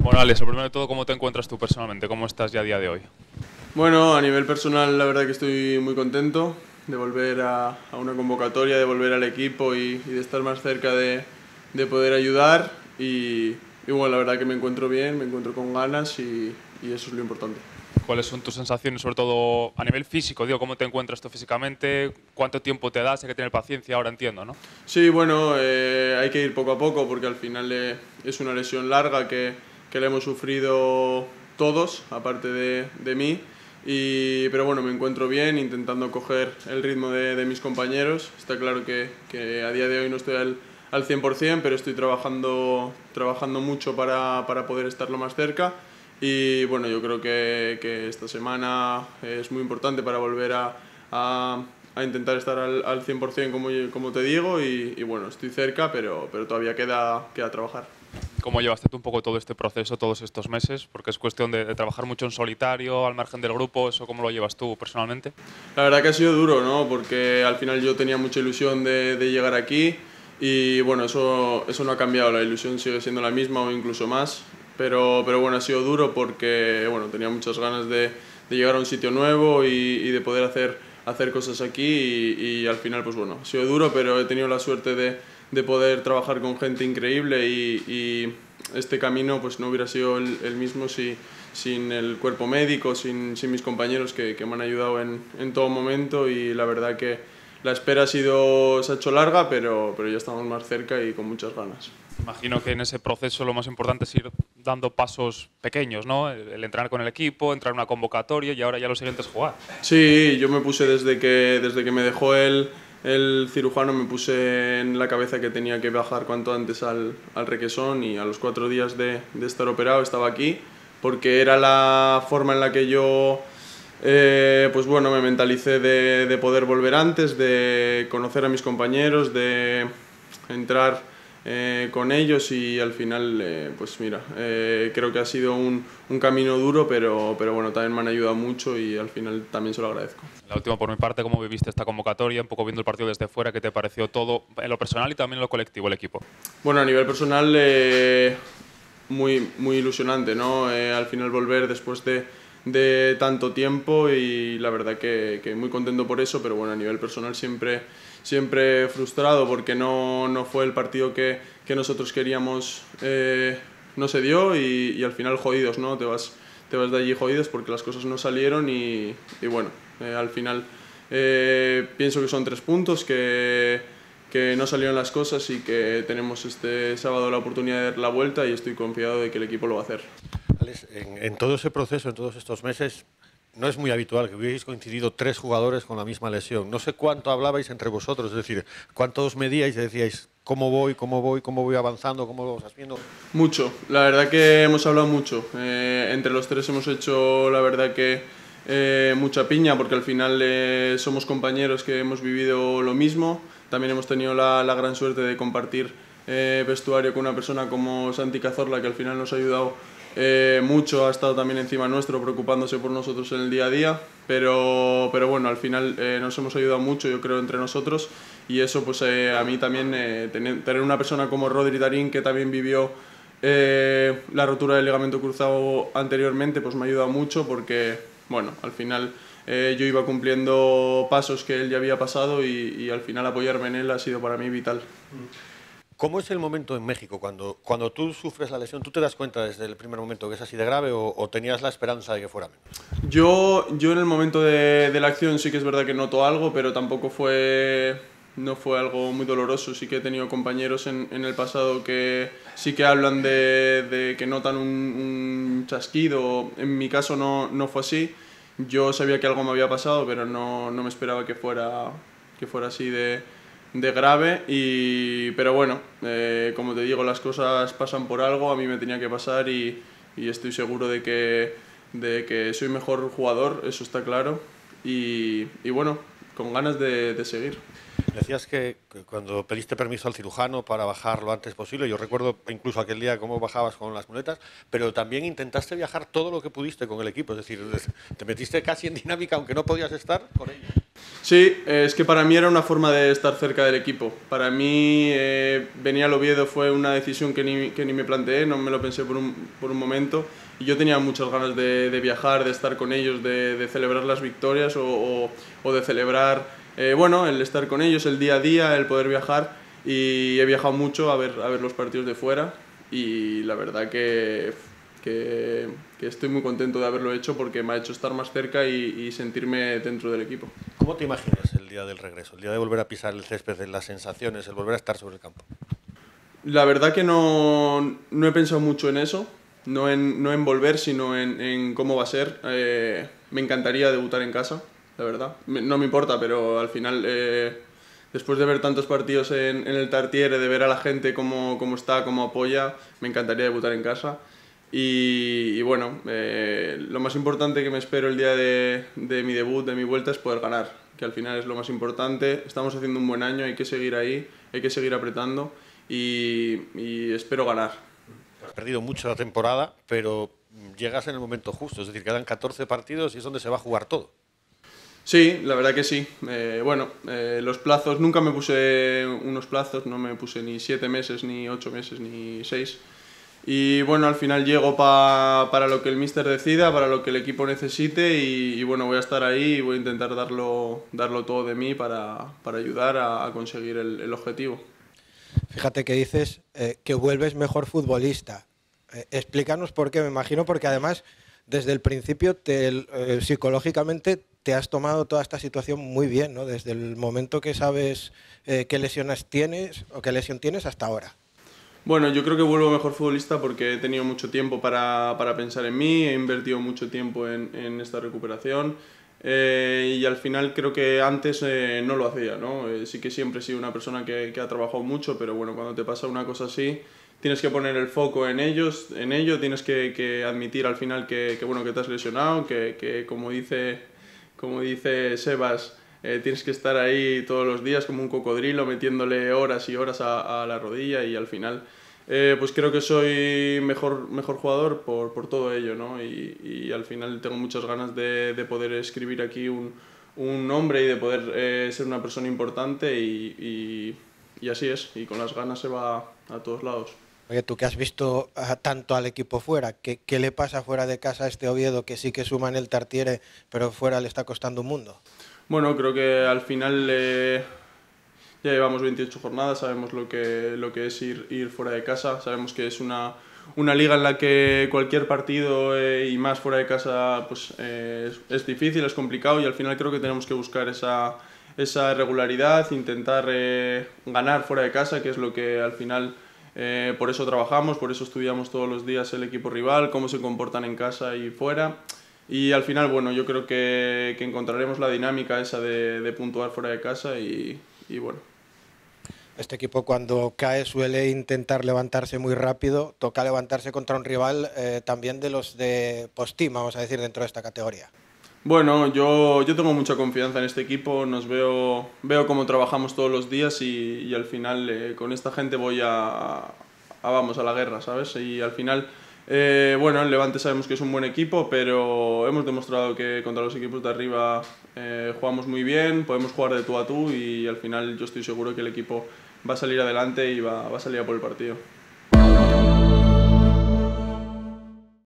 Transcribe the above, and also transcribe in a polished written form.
Bueno, Alex, lo primero de todo, ¿cómo te encuentras tú personalmente? ¿Cómo estás ya a día de hoy? Bueno, a nivel personal la verdad que estoy muy contento de volver a una convocatoria, de volver al equipo y de estar más cerca de poder ayudar y bueno, la verdad que me encuentro bien, me encuentro con ganas y eso es lo importante. ¿Cuáles son tus sensaciones, sobre todo a nivel físico? Digo, ¿cómo te encuentras tú físicamente? ¿Cuánto tiempo te das? Hay que tener paciencia, ahora entiendo, ¿no? Sí, bueno, hay que ir poco a poco porque al final es una lesión larga que la hemos sufrido todos, aparte de mí. Pero bueno, me encuentro bien, intentando coger el ritmo de mis compañeros. Está claro que a día de hoy no estoy al 100%, pero estoy trabajando mucho para poder estar lo más cerca. Y bueno, yo creo que esta semana es muy importante para volver a intentar estar al 100% como te digo y bueno, estoy cerca, pero todavía queda trabajar. ¿Cómo llevaste tú un poco todo este proceso, todos estos meses? Porque es cuestión de trabajar mucho en solitario, al margen del grupo. ¿Eso cómo lo llevas tú personalmente? La verdad que ha sido duro, ¿no? Porque al final yo tenía mucha ilusión de llegar aquí y bueno, eso no ha cambiado, la ilusión sigue siendo la misma o incluso más, pero bueno, ha sido duro porque bueno, tenía muchas ganas de llegar a un sitio nuevo y de poder hacer cosas aquí y al final pues bueno, ha sido duro, pero he tenido la suerte de poder trabajar con gente increíble y este camino pues no hubiera sido el mismo sin el cuerpo médico, sin mis compañeros que me han ayudado en todo momento y la verdad que la espera se ha hecho larga, pero ya estamos más cerca y con muchas ganas. Imagino que en ese proceso lo más importante es ir dando pasos pequeños, ¿no? El entrenar con el equipo, entrar en una convocatoria y ahora ya lo siguiente es jugar. Sí, yo me puse desde que me dejó el cirujano, me puse en la cabeza que tenía que viajar cuanto antes al Requesón y a los 4 días de estar operado estaba aquí porque era la forma en la que yo pues bueno, me mentalicé de poder volver antes, de conocer a mis compañeros, de entrar con ellos y al final, pues mira, creo que ha sido un camino duro, pero bueno, también me han ayudado mucho y al final también se lo agradezco. La última, por mi parte, ¿cómo viviste esta convocatoria? Un poco viendo el partido desde fuera, ¿qué te pareció todo en lo personal y también en lo colectivo, el equipo? Bueno, a nivel personal, muy ilusionante, ¿no? Al final volver después de tanto tiempo y la verdad que muy contento por eso, pero bueno, a nivel personal siempre frustrado porque no fue el partido que nosotros queríamos, no se dio y al final jodidos, ¿no? Te vas de allí jodidos porque las cosas no salieron y bueno, al final pienso que son 3 puntos, que no salieron las cosas y que tenemos este sábado la oportunidad de dar la vuelta y estoy confiado de que el equipo lo va a hacer. Alex, en todo ese proceso, en todos estos meses, no es muy habitual que hubierais coincidido 3 jugadores con la misma lesión. No sé cuánto hablabais entre vosotros, es decir, cuánto os medíais y decíais cómo voy avanzando, cómo lo vas haciendo. Mucho, la verdad que hemos hablado mucho. Entre los 3 hemos hecho, la verdad que mucha piña porque al final somos compañeros que hemos vivido lo mismo. También hemos tenido la gran suerte de compartir vestuario con una persona como Santi Cazorla, que al final nos ha ayudado mucho, ha estado también encima nuestro preocupándose por nosotros en el día a día, pero bueno, al final nos hemos ayudado mucho, yo creo, entre nosotros y eso pues a mí también, tener una persona como Rodri Darín, que también vivió la rotura del ligamento cruzado anteriormente, pues me ha ayudado mucho porque, bueno, al final yo iba cumpliendo pasos que él ya había pasado y al final apoyarme en él ha sido para mí vital. ¿Cómo es el momento en México? Cuando tú sufres la lesión, ¿tú te das cuenta desde el primer momento que es así de grave o tenías la esperanza de que fuera menos? Yo en el momento de la acción sí que es verdad que noto algo, pero tampoco no fue algo muy doloroso. Sí que he tenido compañeros en el pasado que sí que hablan de que notan un chasquido. En mi caso no fue así. Yo sabía que algo me había pasado, pero no me esperaba que fuera así de grave. Pero bueno, como te digo, las cosas pasan por algo, a mí me tenía que pasar y estoy seguro de que soy mejor jugador, eso está claro. Y bueno, con ganas de seguir. Decías que cuando pediste permiso al cirujano para bajar lo antes posible, yo recuerdo incluso aquel día cómo bajabas con las muletas, pero también intentaste viajar todo lo que pudiste con el equipo, es decir, te metiste casi en dinámica aunque no podías estar con ellos. Sí, es que para mí era una forma de estar cerca del equipo. Para mí venir al Oviedo fue una decisión que ni me planteé, no me lo pensé por un momento. Y yo tenía muchas ganas de viajar, de estar con ellos, de celebrar las victorias o de celebrar bueno, el estar con ellos, el día a día, el poder viajar. Y he viajado mucho a ver los partidos de fuera y la verdad que estoy muy contento de haberlo hecho porque me ha hecho estar más cerca y sentirme dentro del equipo. ¿Cómo te imaginas el día del regreso, el día de volver a pisar el césped, las sensaciones, el volver a estar sobre el campo? La verdad que no he pensado mucho en eso, no en volver, sino en cómo va a ser. Me encantaría debutar en casa, la verdad. No me importa, pero al final, después de ver tantos partidos en el Tartiere, de ver a la gente cómo está, cómo apoya, me encantaría debutar en casa. Y bueno, lo más importante que me espero el día de mi debut, de mi vuelta, es poder ganar, que al final es lo más importante. Estamos haciendo un buen año, hay que seguir ahí, hay que seguir apretando y espero ganar. Has perdido mucho la temporada, pero llegas en el momento justo, es decir, quedan 14 partidos y es donde se va a jugar todo. Sí, la verdad que sí. Bueno, los plazos, nunca me puse unos plazos, no me puse ni 7 meses, ni 8 meses, ni 6. Y bueno, al final llego para lo que el míster decida, para lo que el equipo necesite y bueno, voy a estar ahí y voy a intentar darlo todo de mí para ayudar a conseguir el objetivo. Fíjate que dices que vuelves mejor futbolista. Explícanos por qué, me imagino, porque además desde el principio psicológicamente te has tomado toda esta situación muy bien, ¿no? Desde el momento que sabes qué lesiones tienes o qué lesión tienes hasta ahora. Bueno, yo creo que vuelvo mejor futbolista porque he tenido mucho tiempo para pensar en mí, he invertido mucho tiempo en esta recuperación y al final creo que antes no lo hacía, ¿no? Sí que siempre he sido una persona que ha trabajado mucho, pero bueno, cuando te pasa una cosa así tienes que poner el foco en ello, tienes que admitir al final bueno, que te has lesionado, que como dice Sebas, tienes que estar ahí todos los días como un cocodrilo metiéndole horas y horas a la rodilla y al final pues creo que soy mejor jugador por todo ello, ¿no? Y al final tengo muchas ganas de poder escribir aquí un nombre y de poder ser una persona importante y así es, y con las ganas se va a todos lados. Oye, tú que has visto tanto al equipo fuera, ¿qué le pasa fuera de casa a este Oviedo que sí que suma en el Tartiere, pero fuera le está costando un mundo? Bueno, creo que al final ya llevamos 28 jornadas, sabemos lo que es ir fuera de casa, sabemos que es una liga en la que cualquier partido y más fuera de casa pues, es difícil, es complicado y al final creo que tenemos que buscar esa regularidad, intentar ganar fuera de casa, que es lo que al final por eso trabajamos, por eso estudiamos todos los días el equipo rival, cómo se comportan en casa y fuera. Y al final, bueno, yo creo que encontraremos la dinámica esa de puntuar fuera de casa y bueno. Este equipo cuando cae suele intentar levantarse muy rápido, toca levantarse contra un rival también de los de post-team, vamos a decir, dentro de esta categoría. Bueno, yo tengo mucha confianza en este equipo, veo cómo trabajamos todos los días y al final con esta gente voy vamos, a la guerra, ¿sabes? Y al final, bueno, el Levante sabemos que es un buen equipo, pero hemos demostrado que contra los equipos de arriba jugamos muy bien, podemos jugar de tú a tú y al final yo estoy seguro que el equipo va a salir adelante y va a salir a por el partido.